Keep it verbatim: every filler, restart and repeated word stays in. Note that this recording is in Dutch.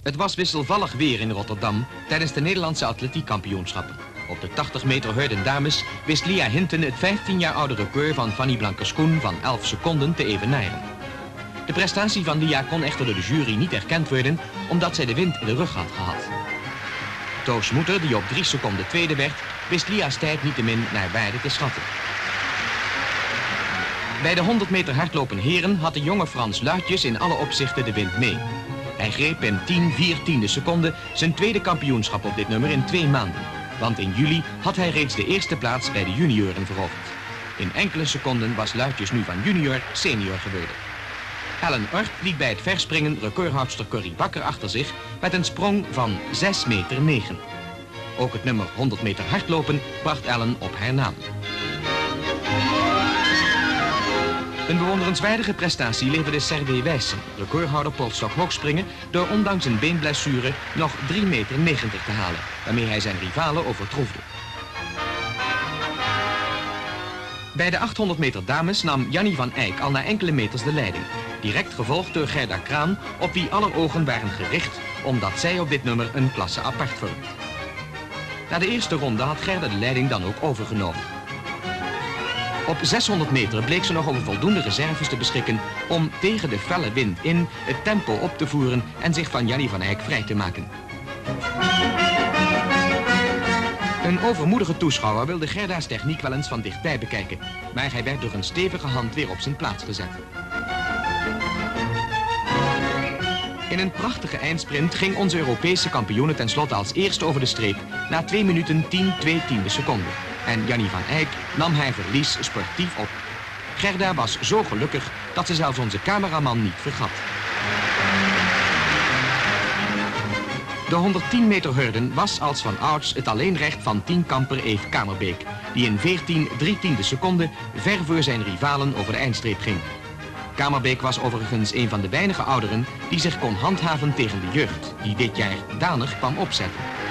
Het was wisselvallig weer in Rotterdam tijdens de Nederlandse atletiekkampioenschappen. Op de tachtig meter hurden dames wist Lia Hinten het vijftien jaar oude record van Fanny Blankers-Koen van elf seconden te evenaren. De prestatie van Lia kon echter door de jury niet erkend worden omdat zij de wind in de rug had gehad. Toos Moeter, die op drie seconden tweede werd, wist Lia's tijd niettemin naar waarde te schatten. Bij de honderd meter hardlopen heren had de jonge Frans Luitjes in alle opzichten de wind mee. Hij greep in tien vier tiende seconden zijn tweede kampioenschap op dit nummer in twee maanden. Want in juli had hij reeds de eerste plaats bij de junioren veroverd. In enkele seconden was Luitjes nu van junior senior geworden. Ellen Ort liet bij het verspringen recordhoudster Corrie Bakker achter zich met een sprong van zes meter negen. Ook het nummer honderd meter hardlopen bracht Ellen op haar naam. Een bewonderenswaardige prestatie leverde Sergej Wijssen, recordhouder polstok hoogspringen, door ondanks een beenblessure nog drie meter negentig te halen, waarmee hij zijn rivalen overtroefde. Bij de achthonderd meter dames nam Jannie van Eyck al na enkele meters de leiding, direct gevolgd door Gerda Kraan, op wie aller ogen waren gericht, omdat zij op dit nummer een klasse apart vormt. Na de eerste ronde had Gerda de leiding dan ook overgenomen. Op zeshonderd meter bleek ze nog over voldoende reserves te beschikken om tegen de felle wind in het tempo op te voeren en zich van Jannie van Eyck vrij te maken. Een overmoedige toeschouwer wilde Gerda's techniek wel eens van dichtbij bekijken, maar hij werd door een stevige hand weer op zijn plaats gezet. In een prachtige eindsprint ging onze Europese kampioene tenslotte als eerste over de streep na twee minuten tien twee tiende seconden. En Jannie van Eyck nam haar verlies sportief op. Gerda was zo gelukkig dat ze zelfs onze cameraman niet vergat. De honderdtien meter hurden was als van ouds het alleenrecht van tienkamper Eve Kamerbeek, die in veertien drie tiende seconden ver voor zijn rivalen over de eindstreep ging. Kamerbeek was overigens een van de weinige ouderen die zich kon handhaven tegen de jeugd, die dit jaar danig kwam opzetten.